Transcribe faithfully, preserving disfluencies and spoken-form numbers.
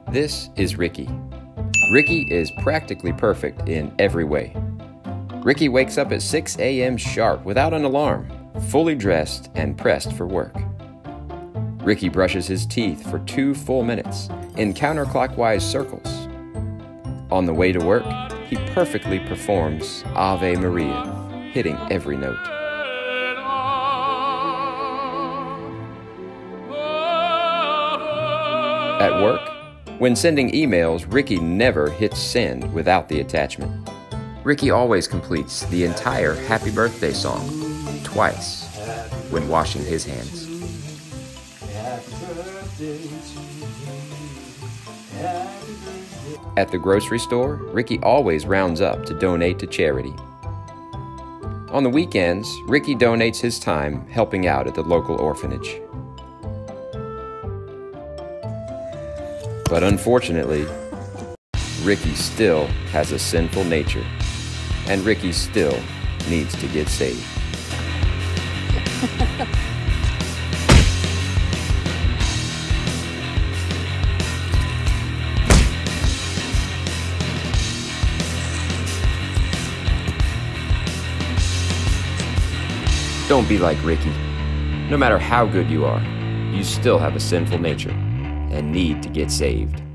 This is Ricky. Ricky is practically perfect in every way. Ricky wakes up at six a m sharp without an alarm, fully dressed and pressed for work. Ricky brushes his teeth for two full minutes in counterclockwise circles. On the way to work, he perfectly performs Ave Maria, hitting every note. At work, when sending emails, Ricky never hits send without the attachment. Ricky always completes the entire happy birthday song twice when washing his hands. At the grocery store, Ricky always rounds up to donate to charity. On the weekends, Ricky donates his time helping out at the local orphanage. But unfortunately, Ricky still has a sinful nature, and Ricky still needs to get saved. Don't be like Ricky. No matter how good you are, you still have a sinful nature and need to get saved.